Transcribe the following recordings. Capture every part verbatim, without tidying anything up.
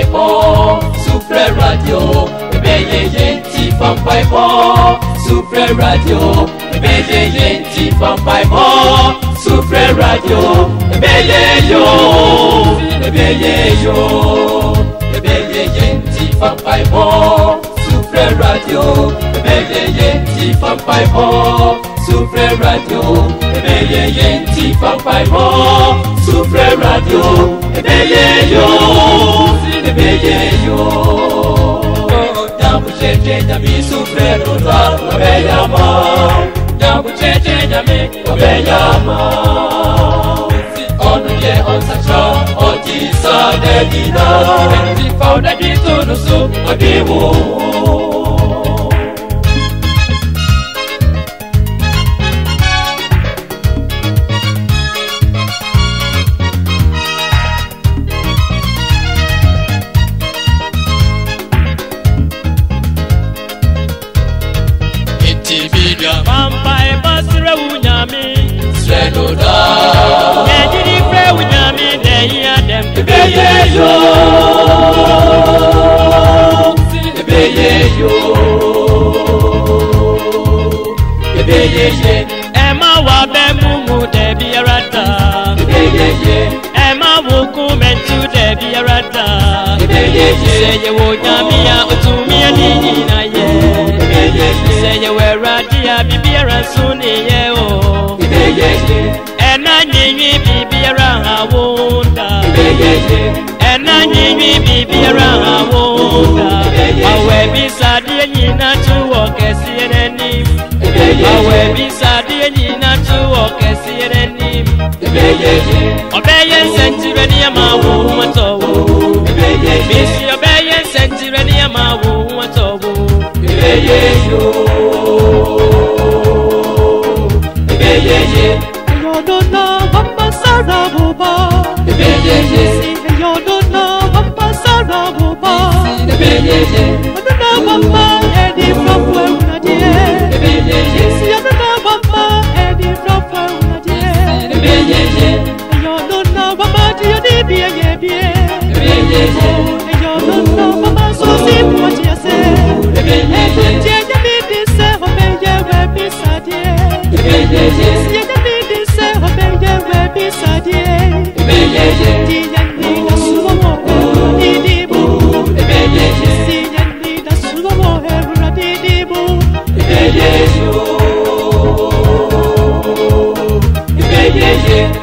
Paipo, Super Radio, Ebeye Yenti from Paipo, Super Radio, Ebeye Yenti from Paipo, Super Radio, Ebeye yo, Ebeye yo, Ebeye Yenti from Paipo, Super Radio, Ebeye Yenti from Paipo, Super Radio, Ebeye Yenti from Paipo, Super Radio, Ebeye yo, Ebeye yo. Nyambu cheche nyami Super Radio, Obeyama. Nyambu cheche nyami Obeyama. Onu ye onsacha, otisa dedina. Enti fauda ditunusu, abiwu. Vampire Basra Unyami, Sredoda, Yajiri Fre Unyami, they hear them. Ebeye yo, Ebeye yo, Ebeye ye, Emma Wabemu, Debbie Arata, Ebeye ye, Emma Wokumentu, Debbie Arata, Ebeye ye, say you would Yamia, Utumia Nina, yeah, say you were Radia, Bibiara Suni, yeah, and I need Bibiara Wunda, and I need Bibiara Wunda. I will be sad, Nina to walk as any. I will be sad, Nina to walk as any. Obey Century, my woman, so Miss Obey Century, my woman, so Ebeye yo, Ebeye ye, Yodona Bamba Sarabuba, Ebeye ye, Yodona Bamba Sarabuba, Ebeye ye, Yodona Bamba Eddie from Wemnadia, Ebeye ye, Yodona Bamba Eddie from Wemnadia, Ebeye ye, Yodona Bamba Diodibia Yebie, Ebeye ye, Yodona Bamba Sosi Potiase, Ebeye ye, Jenya Bibi se Obeye Webi Sadie, Ebeye ye, Jenya Bibi se Obeye Webi Sadie, Ebeye ye, Diyanni da Sumo Didibu, Ebeye ye, Diyanni da Sumo Hebra Didibu, Ebeye yo, Ebeye ye.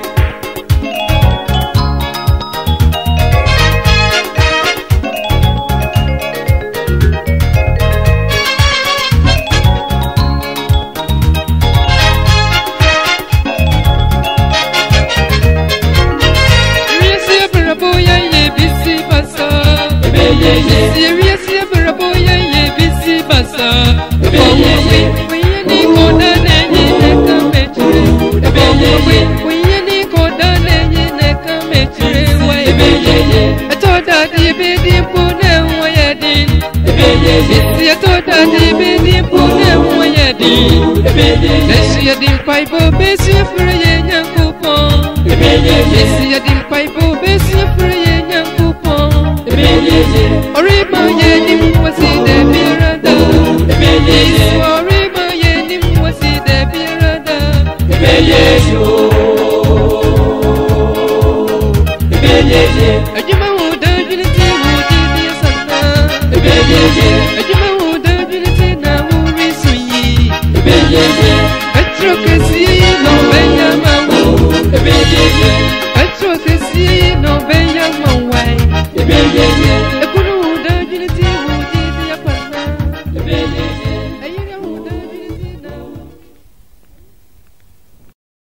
Serious, ever a boy, a busy bassa. We any go down in a commentary. We any go down in a commentary. I thought that the baby put them way I did. I thought that the baby put them way I did. Let's see a deal pipe of base for a young coupon. Let's see a deal pipe of base for